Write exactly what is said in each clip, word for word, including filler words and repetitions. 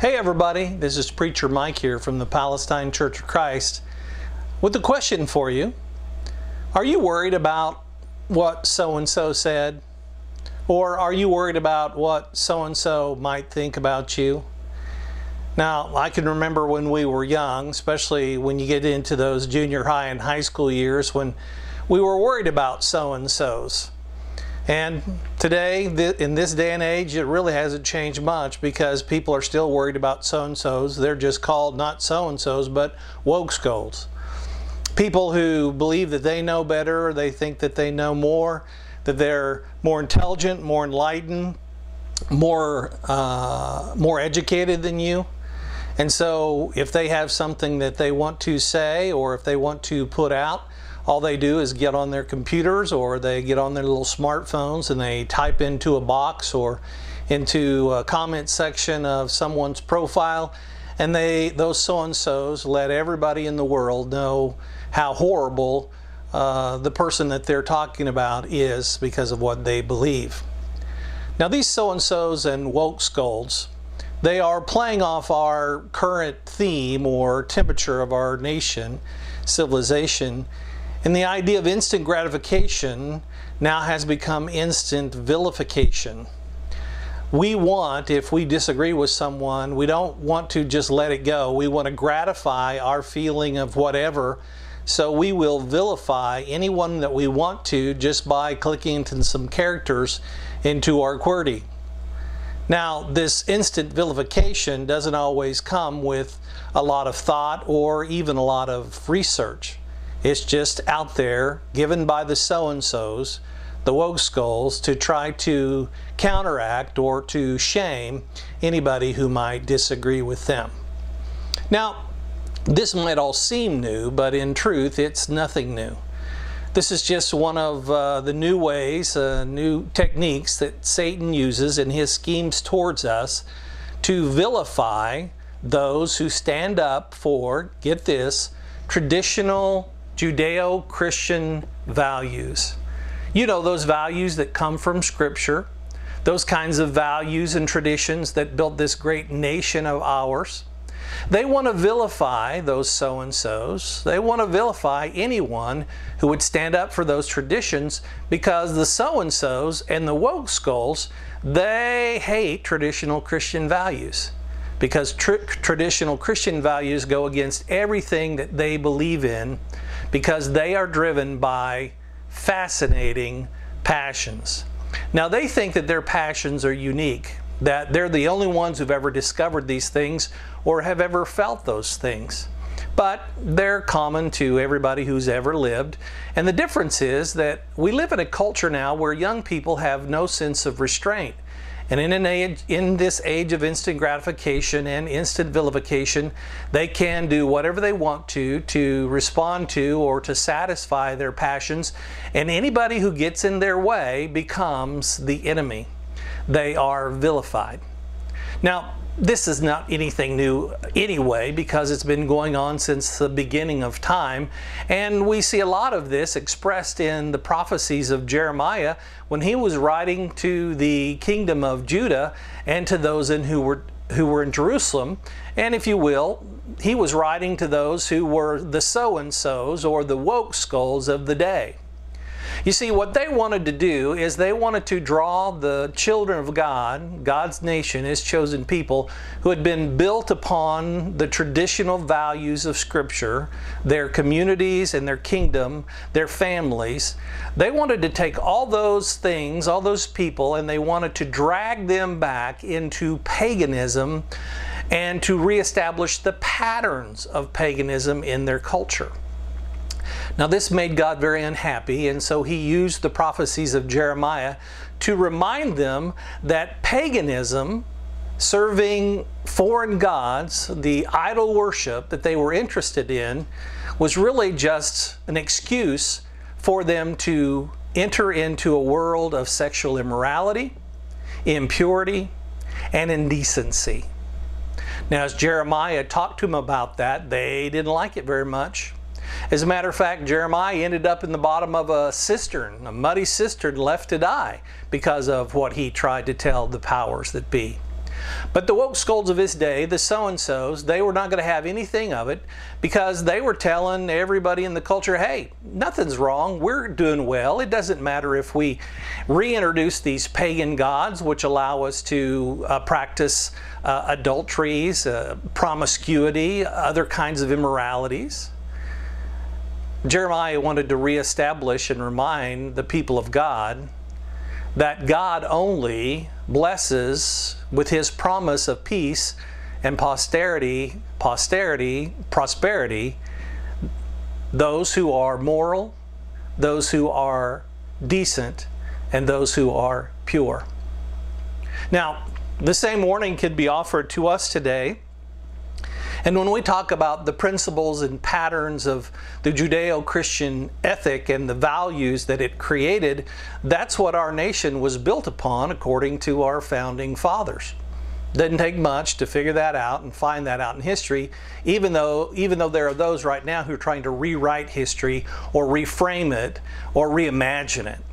Hey everybody, this is Preacher Mike here from the Palestine Church of Christ with a question for you. Are you worried about what so-and-so said? Or are you worried about what so-and-so might think about you? Now, I can remember when we were young, especially when you get into those junior high and high school years, when we were worried about so-and-sos. And today, in this day and age, it really hasn't changed much because people are still worried about so-and-sos. They're just called not so-and-sos, but woke skulls. People who believe that they know better, they think that they know more, that they're more intelligent, more enlightened, more, uh, more educated than you. And so if they have something that they want to say or if they want to put out, all they do is get on their computers or they get on their little smartphones and they type into a box or into a comment section of someone's profile, and they those so-and-sos let everybody in the world know how horrible uh, the person that they're talking about is because of what they believe. Now these so-and-sos and woke skulls, they are playing off our current theme or temperature of our nation, civilization. And the idea of instant gratification now has become instant vilification. We want, if we disagree with someone, we don't want to just let it go. We want to gratify our feeling of whatever. So we will vilify anyone that we want to just by clicking into some characters into our QWERTY. Now, this instant vilification doesn't always come with a lot of thought or even a lot of research. It's just out there, given by the so-and-sos, the woke skulls, to try to counteract or to shame anybody who might disagree with them. Now, this might all seem new, but in truth, it's nothing new. This is just one of uh, the new ways, uh, new techniques that Satan uses in his schemes towards us to vilify those who stand up for, get this, traditional Judeo-Christian values. You know, those values that come from Scripture, those kinds of values and traditions that built this great nation of ours. They want to vilify those so-and-sos. They want to vilify anyone who would stand up for those traditions because the so-and-sos and the woke skulls, they hate traditional Christian values. Because tr traditional Christian values go against everything that they believe in, because they are driven by fascinating passions. Now they think that their passions are unique, that they're the only ones who've ever discovered these things or have ever felt those things. But they're common to everybody who's ever lived. And the difference is that we live in a culture now where young people have no sense of restraint. And in, an age, in this age of instant gratification and instant vilification, they can do whatever they want to to respond to or to satisfy their passions. And anybody who gets in their way becomes the enemy. They are vilified. Now, this is not anything new anyway, because it's been going on since the beginning of time. And we see a lot of this expressed in the prophecies of Jeremiah when he was writing to the kingdom of Judah and to those in who were who were in Jerusalem. And if you will, he was writing to those who were the so-and-sos or the woke skulls of the day. You see, what they wanted to do is they wanted to draw the children of God, God's nation, His chosen people, who had been built upon the traditional values of Scripture, their communities and their kingdom, their families. They wanted to take all those things, all those people, and they wanted to drag them back into paganism and to reestablish the patterns of paganism in their culture. Now this made God very unhappy, and so He used the prophecies of Jeremiah to remind them that paganism, serving foreign gods, the idol worship that they were interested in, was really just an excuse for them to enter into a world of sexual immorality, impurity, and indecency. Now as Jeremiah talked to them about that, they didn't like it very much. As a matter of fact, Jeremiah ended up in the bottom of a cistern, a muddy cistern, left to die because of what he tried to tell the powers that be. But the woke scolds of his day, the so-and-sos, they were not going to have anything of it because they were telling everybody in the culture, hey, nothing's wrong. We're doing well. It doesn't matter if we reintroduce these pagan gods, which allow us to uh, practice uh, adulteries, uh, promiscuity, other kinds of immoralities. Jeremiah wanted to reestablish and remind the people of God that God only blesses with His promise of peace and posterity, posterity, prosperity, those who are moral, those who are decent, and those who are pure. Now, the same warning could be offered to us today. And when we talk about the principles and patterns of the Judeo-Christian ethic and the values that it created, that's what our nation was built upon according to our founding fathers. Didn't take much to figure that out and find that out in history, even though, even though there are those right now who are trying to rewrite history or reframe it or reimagine it.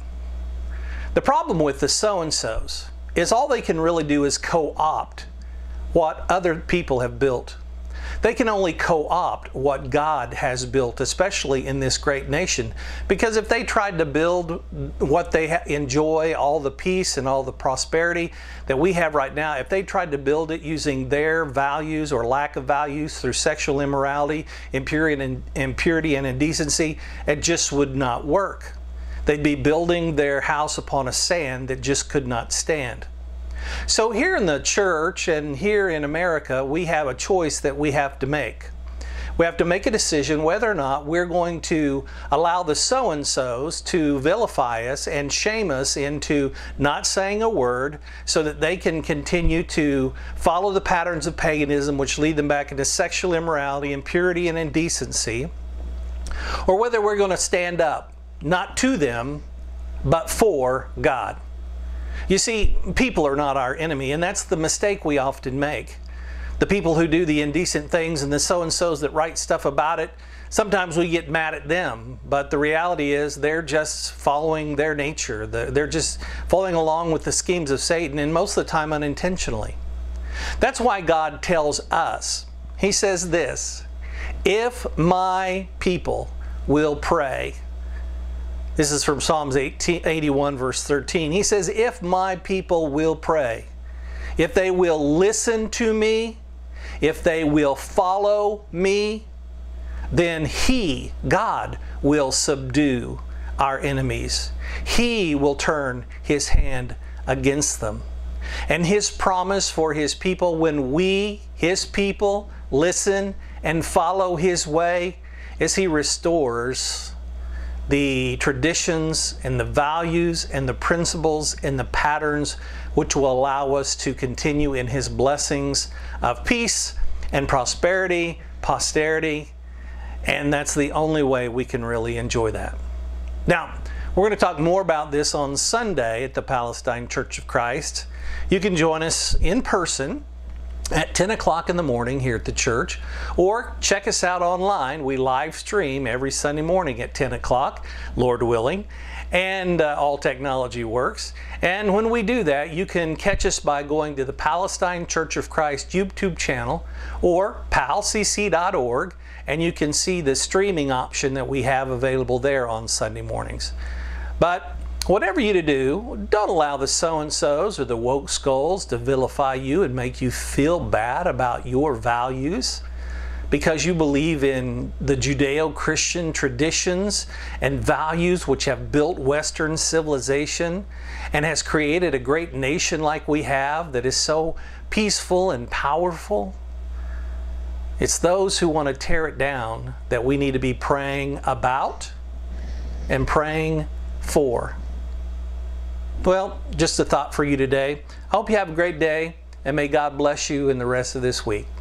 The problem with the so-and-sos is all they can really do is co-opt what other people have built. They can only co-opt what God has built, especially in this great nation. Because if they tried to build what they enjoy, all the peace and all the prosperity that we have right now, if they tried to build it using their values or lack of values through sexual immorality, impurity and, impurity and indecency, it just would not work. They'd be building their house upon a sand that just could not stand. So here in the church and here in America, we have a choice that we have to make. We have to make a decision whether or not we're going to allow the so-and-sos to vilify us and shame us into not saying a word so that they can continue to follow the patterns of paganism which lead them back into sexual immorality, impurity, and indecency, or whether we're going to stand up, not to them, but for God. You see, people are not our enemy, and that's the mistake we often make. The people who do the indecent things and the so-and-sos that write stuff about it, sometimes we get mad at them, but the reality is they're just following their nature. They're just following along with the schemes of Satan, and most of the time unintentionally. That's why God tells us, He says this, if my people will pray. This is from Psalms eighty-one, verse thirteen. He says, if my people will pray, if they will listen to me, if they will follow me, then He, God, will subdue our enemies. He will turn His hand against them. And His promise for His people, when we, His people, listen and follow His way, is He restores the traditions and the values and the principles and the patterns which will allow us to continue in His blessings of peace and prosperity, posterity, and that's the only way we can really enjoy that. Now, we're going to talk more about this on Sunday at the Palestine Church of Christ. You can join us in person at ten o'clock in the morning here at the church, or check us out online. We live stream every Sunday morning at ten o'clock, Lord willing, and uh, all technology works. And when we do that, you can catch us by going to the Palestine Church of Christ YouTube channel or pal c c dot org, and you can see the streaming option that we have available there on Sunday mornings. But whatever you to do, don't allow the so-and-sos or the woke skulls to vilify you and make you feel bad about your values because you believe in the Judeo-Christian traditions and values which have built Western civilization and has created a great nation like we have that is so peaceful and powerful. It's those who want to tear it down that we need to be praying about and praying for. Well, just a thought for you today. I hope you have a great day, and may God bless you in the rest of this week.